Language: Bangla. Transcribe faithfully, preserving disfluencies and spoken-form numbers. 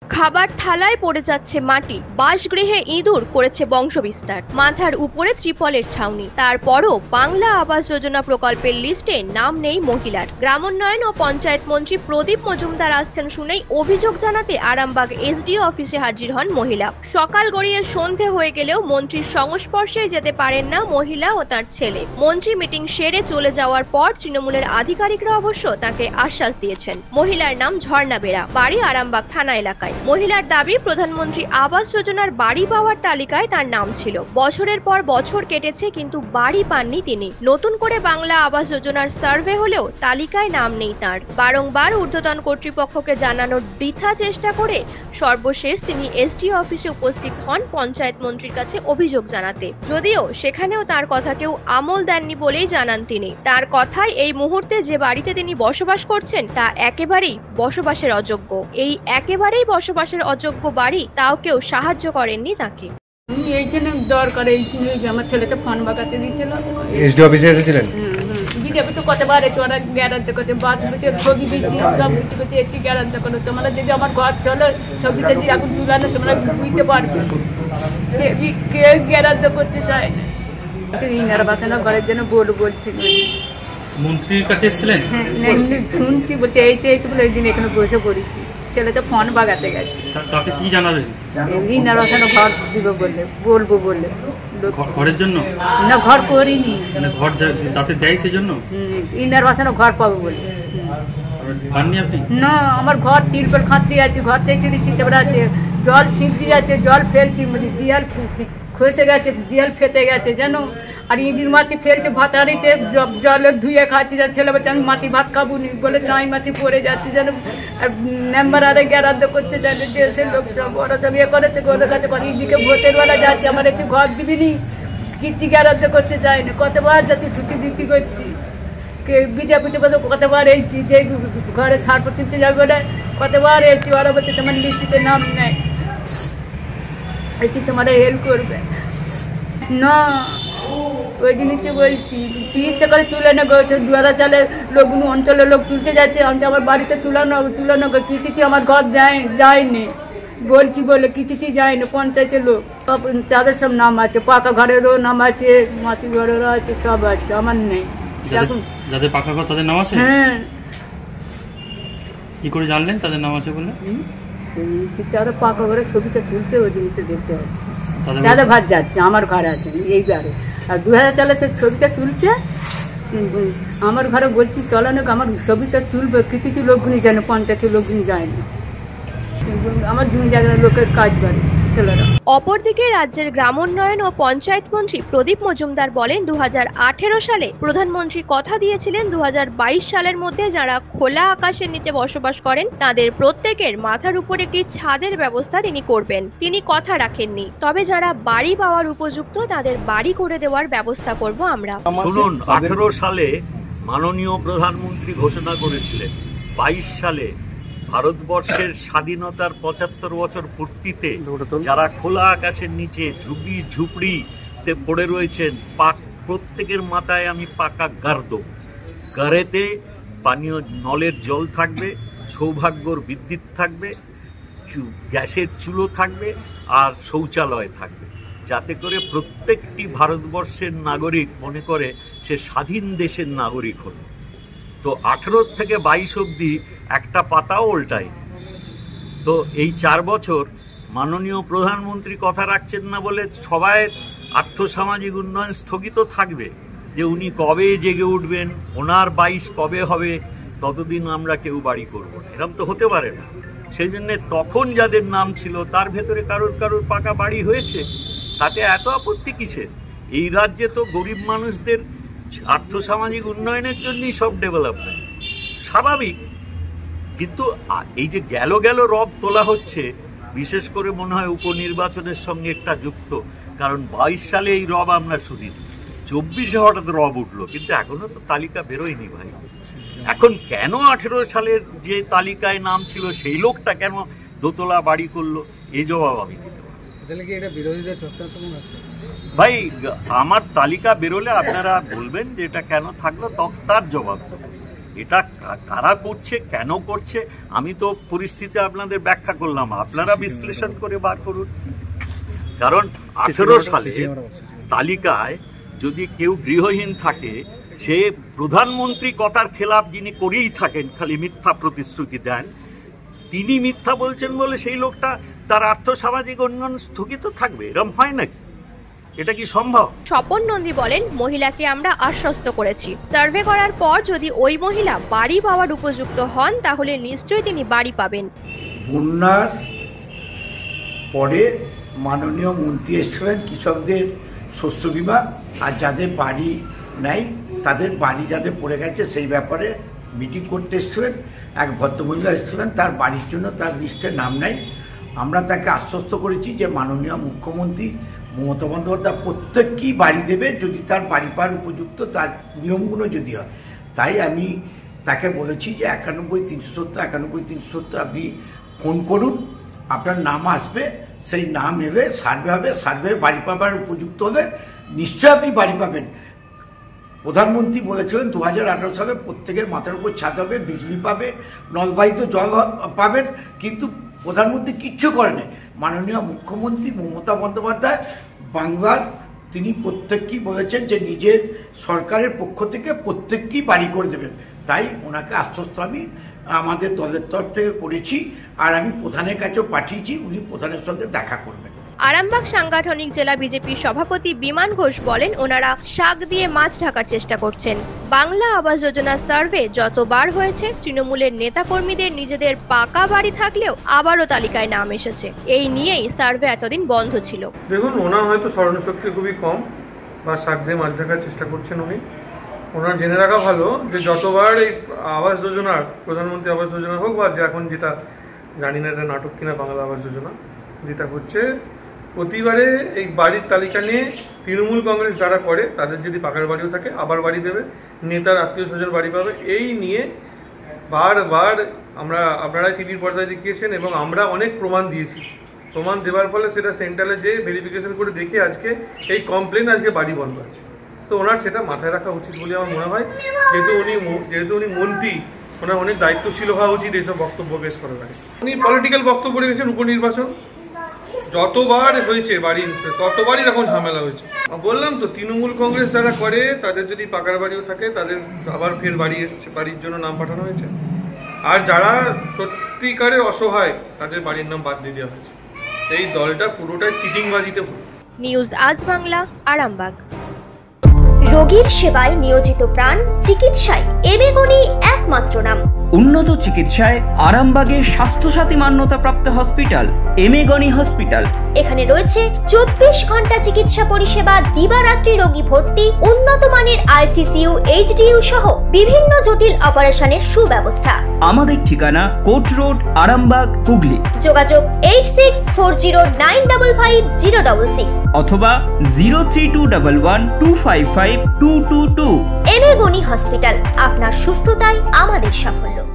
খাবার থালায় পড়ে যাচ্ছে মাটি, বাসগৃহে ইঁদুর করেছে বংশবিস্তার, মাথার উপরে ত্রিপলের ছাউনি, তারপরও বাংলা আবাস যোজনা প্রকল্পের লিস্টে নাম নেই মহিলার। গ্রামোন্নয়ন ও পঞ্চায়েত মন্ত্রী প্রদীপ মজুমদার আসছেন শুনেই অভিযোগ জানাতে আরামবাগ এসডিও অফিসে হাজির হন মহিলা। সকাল গড়িয়ে সন্ধে হয়ে গেলেও মন্ত্রীর সংস্পর্শে যেতে পারেন না মহিলা ও তার ছেলে। মন্ত্রী মিটিং সেরে চলে যাওয়ার পর তৃণমূলের আধিকারিকরা অবশ্য তাকে আশ্বাস দিয়েছেন। মহিলার নাম ঝর্ণা বেরা, বাড়ি আরামবাগ থানা এলাকায়। মহিলার দাবি, প্রধানমন্ত্রী আবাস যোজনার বাড়ি পাওয়ার তালিকায় তার নাম ছিল। বছরের পর বছর কেটেছে কিন্তু বাড়ি পাননি তিনি। নতুন করে বাংলা আবাস যোজনার সার্ভে হলেও তালিকায় নাম নেই তার। বারংবার ঊর্ধ্বতন কর্তৃপক্ষকে জানানোর বৃথা চেষ্টা করে সর্বশেষ তিনি এসডিও অফিসে উপস্থিত হন পঞ্চায়েত মন্ত্রীর কাছে অভিযোগ জানাতে। যদিও সেখানেও তার কথা কেউ আমল দেননি বলেই জানান তিনি। তার কথায় এই মুহূর্তে যে বাড়িতে তিনি বসবাস করছেন তা একেবারেই বসবাসের অযোগ্য। এই একেবারেই বসবাসের অযোগ্য বাড়ি, তাও কেউ সাহায্য করেননি তাকে। এই জন্য দরকার, এই আমার ছেলে তো ফোন বাগাতে দিয়েছিল। এসডি অফিসে এসেছিলেন? বিজেপি তো কতবার তোরা গ্যারান্টি করতে বাস করতে ছবি দিচ্ছি, সব কিছু করতে একটি গ্যারান্টি করো। তোমরা যদি আমার ঘর চলো ছবিটা দিয়ে এখন তুলানো তোমরা বুঝতে পারবে। কেউ গ্যারান্টি করতে চায় না। ইনারা বাঁচানো ঘরের জন্য বল বলছিল। মন্ত্রীর কাছে এসেছিলেন? হ্যাঁ, শুনছি বলছে এই এই বলে ওই দিন এখানে বসে পড়েছি। ছেলে তো ফোন বাগাতে গেছে। তাকে কি জানাবেন? ইনারা ওখানে ঘর দিব বললে, বলবো বললে। ঘরের জন্য? না, ঘর করিনি। ঘর যাতে দেয় সেই জন্য ইনার বাসানো ঘর পাবো বলে। পাননি আপনি? না, আমার ঘর তিরপল খাঁতে আছে, ঘর থেকে ছিটে আছে, জল ছিট দিয়ে যাচ্ছে, জল ফেলছি, দিয়াল খসে গেছে, দিয়াল ফেটে গেছে যেন। আর ইঁদির মাটি ফেলছে ভাতারিতে, জলে ধুয়ে খাচ্ছি। যা ছেলে বলছে আমি মাটি ভাত খাবো নি বলে চাই মাটি পড়ে যাচ্ছে যেন। মেম্বার আরে গ্যারান্ট করছে জানে যে সে লোক সব ওরা সব ইয়ে করেছে, ওদের কাছে করে এদিকে ভোটের বেলা যাচ্ছে, আমার একটু ঘর দিবিনি, কিচ্ছু গ্যারান্ট করতে চাই না। কতবার যাচ্ছি ছুটি দিতে করছি, বিজেপিতে কতবার এসেছি যে ঘরে সার তুলতে যাবে না, কতবার এসেছি। ওরা বলছে তোমার লিস্টিতে নাম নেই, এসছি তোমার হেল্প করবে না। ওই জিনিসটা বলছি, কি ইচ্ছা করে তুলে না গেছে দুয়ারা চালে লোক অঞ্চলের লোক তুলতে যাচ্ছে, আমার বাড়িতে তুলানো তুলানো কিছুটি আমার ঘর যায় যায়নি বলছি বলে কিছুটি যায়নি। পঞ্চায়েতের লোক তাদের সব নাম আছে, পাকা ঘরেরও নাম আছে, মাটি ঘরেরও আছে, সব আছে, আমার নেই। এখন যাদের পাকা ঘর তাদের নাম আছে? হ্যাঁ। কি করে জানলেন তাদের নাম আছে বলে? তারা পাকা ঘরে ছবিটা তুলতে ওই জিনিসটা দেখতে পাচ্ছি। যাদের ঘর যাচ্ছে আমার ঘর আছে এইবারে, আর দু হাজার চালাতে ছবিটা তুলছে আমার ঘরে। বলছি চলো না, আমার ছবিটা তুলবে, কিছু কিছু লোকগুলি জানে, পঞ্চায়েতের লোকগুলি যায় না, আমার জমি জায়গার লোকের কাজ করে ছেলেরা। অপরদিকে রাজ্যের গ্রামোন্নয়ন ও পঞ্চায়েত মন্ত্রী প্রদীপ মজুমদার বলেন, দু হাজার আঠেরো সালে প্রধানমন্ত্রী কথা দিয়েছিলেন দু হাজার বাইশ সালের মধ্যে যারা খোলা আকাশের নিচে বসবাস করেন তাদের প্রত্যেকের মাথার উপর একটি ছাদের ব্যবস্থা তিনি করবেন। তিনি কথা রাখেননি, তবে যারা বাড়ি পাওয়ার উপযুক্ত তাদের বাড়ি করে দেওয়ার ব্যবস্থা করব আমরা। শুনুন, আঠেরো সালে মাননীয় প্রধানমন্ত্রী ঘোষণা করেছিলেন বাইশ সালে ভারতবর্ষের স্বাধীনতার পঁচাত্তর বছর পূর্তিতে যারা খোলা আকাশের নিচে ঝুঁকি ঝুপড়িতে পড়ে রয়েছেন প্রত্যেকের মাথায় আমি পাকা গার দেব। গারেতে পানীয় নলের জল থাকবে, সৌভাগ্যর বিদ্যুৎ থাকবে, গ্যাসের চুলো থাকবে আর শৌচালয় থাকবে, যাতে করে প্রত্যেকটি ভারতবর্ষের নাগরিক মনে করে সে স্বাধীন দেশের নাগরিক হল। তো আঠেরো থেকে বাইশ অব্দি একটা পাতাও উল্টায়নি। তো এই চার বছর মাননীয় প্রধানমন্ত্রী কথা রাখছেন না বলে সবাই আর্থসামাজিক উন্নয়ন স্থগিত থাকবে, যে উনি কবে জেগে উঠবেন, ওনার বাইশ কবে হবে, ততদিন আমরা কেউ বাড়ি করব না, এরকম তো হতে পারে না। সেই জন্য তখন যাদের নাম ছিল তার ভেতরে কারোর কারোর পাকা বাড়ি হয়েছে, তাতে এত আপত্তি কিসের? এই রাজ্যে তো গরিব মানুষদের আর্থসামাজিক উন্নয়নের জন্যই সব ডেভেলপমেন্ট, স্বাভাবিক। কিন্তু এই যে গেল গেল রব তোলা হচ্ছে, বিশেষ করে মনে হয় উপনির্বাচনের সঙ্গে একটা যুক্ত, কারণ বাইশ সালে এই রব আমরা শুনিনি, চব্বিশে হঠাৎ রব উঠলো, কিন্তু এখনো তো তালিকা বেরোয়নি ভাই। এখন কেন আঠেরো সালের যে তালিকায় নাম ছিল সেই লোকটা কেন দোতলা বাড়ি করলো, এই জবাব আমি দিতে পারি। ভাই আমার তালিকা বেরোলে আপনারা বলবেন যে এটা কেন থাকলো, তার জবাব দেবো। এটা কারা করছে, কেন করছে, আমি তো পরিস্থিতি আপনাদের ব্যাখ্যা করলাম, আপনারা বিশ্লেষণ করে বার করুন। কারণ আঠেরো সালে তালিকায় যদি কেউ গৃহহীন থাকে, সে প্রধানমন্ত্রী কথার খেলাপ যিনি করেই থাকেন, খালি মিথ্যা প্রতিশ্রুতি দেন, তিনি মিথ্যা বলছেন বলে সেই লোকটা তার আর্থসামাজিক উন্নয়ন স্থগিত থাকবে? এরকম হয় নাকি? এটা কি সম্ভব? স্বপন নন্দী বলেন, মহিলাকে আমরা আশ্বস্ত করেছি, সার্ভে করার পর যদি ওই মহিলা বাড়ি পাওয়ার উপযুক্ত হন তাহলে নিশ্চয়ই তিনি বাড়ি পাবেন। বন্যার পরে মাননীয় মন্ত্রী এসেছিলেন কৃষকদের শস্য বীমা, আর যাদের বাড়ি নাই তাদের বাড়ি যাদের পড়ে গেছে সেই ব্যাপারে মিটিং করতে এসেছিলেন। এক ভদ্রমহিলা এসেছিলেন, তার বাড়ির জন্য তার লিস্টে নাম নাই। আমরা তাকে আশ্বস্ত করেছি যে মাননীয় মুখ্যমন্ত্রী মমতা বন্দ্যোপাধ্যায় প্রত্যেককেই বাড়ি দেবে যদি তার বাড়ি পাওয়ার উপযুক্ত তার নিয়মগুলো যদি হয়। তাই আমি তাকে বলেছি যে একানব্বই তিনশো সত্তর একানব্বই তিনশো সত্তর আপনি ফোন করুন, আপনার নাম আসবে, সেই নাম এলে সার্ভে হবে, সার্ভে বাড়ি পাবার উপযুক্ত হলে নিশ্চয়ই আপনি বাড়ি পাবেন। প্রধানমন্ত্রী বলেছিলেন দু হাজার আঠারো সালে প্রত্যেকের মাথার উপর ছাদ হবে, বিজলি পাবে, নলবাহিত জল পাবেন, কিন্তু প্রধানমন্ত্রী কিচ্ছু করেনি। মাননীয় মুখ্যমন্ত্রী মমতা বন্দ্যোপাধ্যায় বাংলার তিনি প্রত্যেককেই বলেছেন যে নিজের সরকারের পক্ষ থেকে প্রত্যেককেই বাড়ি করে দেবেন। তাই ওনাকে আশ্বস্ত আমি আমাদের দলের তরফ থেকে করেছি, আর আমি প্রধানের কাছেও পাঠিয়েছি, উনি প্রধানের সঙ্গে দেখা করবেন। আরামবাগ সাংগঠনিক জেলা বিজেপির সভাপতি বিমান ঘোষ বলেন, ওনারা শাক দিয়ে মাছ ঢাকার চেষ্টা করছেন। বাংলা আবাস যোজনা সার্ভে যতবার হয়েছে তৃণমূলের নেতাকর্মীদের নিজেদের পাকা বাড়ি থাকলেও আবারও তালিকায় নাম এসেছে। এই নিয়েই সার্ভে এতদিন বন্ধ ছিল। দেখুন, ওনার হয়তো স্মরণশক্তি খুবই কম, বা শাক দিয়ে মাছ ঢাকার চেষ্টা করছেন উনি। ওনার জেনে রাখা ভালো যে যতবার এই আবাস যোজনার, প্রধানমন্ত্রী আবাস যোজনা হোক বা যে এখন যেটা জানি না এটা নাটক কিনা বাংলা আবাস যোজনা, যেটা হচ্ছে প্রতিবারে এই বাড়ির তালিকা নিয়ে তৃণমূল কংগ্রেস যারা করে তাদের যদি পাকার বাড়িও থাকে আবার বাড়ি দেবে, নেতার আত্মীয় স্বজন বাড়ি পাবে। এই নিয়ে বারবার আমরা আপনারাই টিভির পর্দায় দেখিয়েছেন এবং আমরা অনেক প্রমাণ দিয়েছি। প্রমাণ দেওয়ার ফলে সেটা সেন্ট্রালে যেয়ে ভেরিফিকেশন করে দেখে আজকে এই কমপ্লেন আজকে বাড়ি বন্ধ আছে। তো ওনার সেটা মাথায় রাখা উচিত বলে আমার মনে হয়, যেহেতু উনি যেহেতু উনি মন্ত্রী, ওনার অনেক দায়িত্বশীল হওয়া উচিত এইসব বক্তব্য পেশ করার আগে। উনি পলিটিক্যাল বক্তব্য রেখেছেন, উপনির্বাচন যতবার হয়েছে বাড়ি ততবারই এরকম ঝামেলা হয়েছে। বললাম তো, তৃণমূল কংগ্রেস যারা করে তাদের যদি পাকার বাড়িও থাকে তাদের আবার ফের বাড়ি এসছে, বাড়ির জন্য নাম পাঠানো হয়েছে। আর যারা সত্যিকারের অসহায় তাদের বাড়ির নাম বাদ দিয়ে দেওয়া হয়েছে। এই দলটা পুরোটাই চিটিংবাজিতে ভর্তি। নিউজ আজ বাংলা, আরামবাগ। রোগীর সেবায় নিয়োজিত প্রাণ, চিকিৎসায় এবেগুনি একমাত্র নাম। উন্নত চিকিৎসায় আরামবাগে স্বাস্থ্যসাথী মান্যতাপ্রাপ্ত হসপিটাল এমেগনি হসপিটাল। এখানে রয়েছে চব্বিশ ঘন্টা চিকিৎসা পরিষেবা, দিবারাত্রি রোগী ভর্তি, উন্নত মানের আইসিসিইউ, এইচডিইউ সহ বিভিন্ন জটিল অপারেশনের সুব্যবস্থা। আমাদের ঠিকানা কোট রোড, আরামবাগ, হুগলি। যোগাযোগ eight six four zero nine double five zero double six অথবা zero three two double one two five five two two two. এবেগুনি হসপিটাল, আপনার সুস্থতাই আমাদের সাফল্য।